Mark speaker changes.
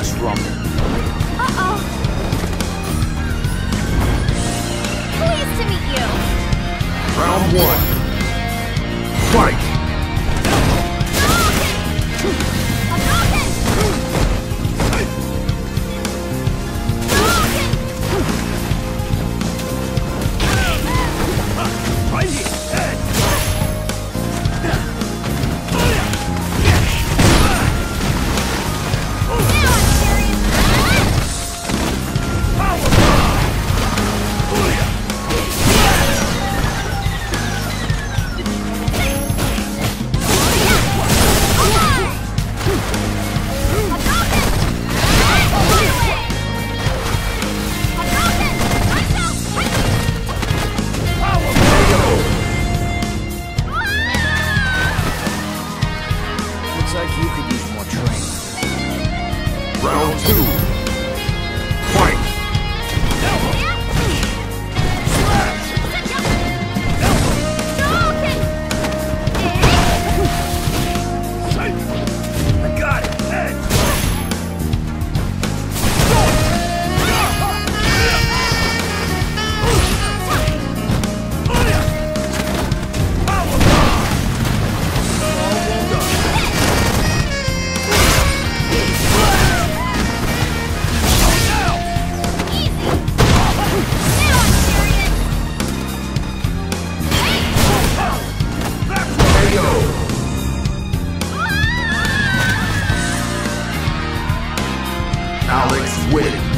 Speaker 1: must rumble.
Speaker 2: Uh-oh. Pleased to meet you.
Speaker 1: Round one. Fight!
Speaker 3: Right here. Hey.
Speaker 1: Looks like you could use more training. Round two. Fight!
Speaker 3: I got it. Hey.
Speaker 1: Alex wins.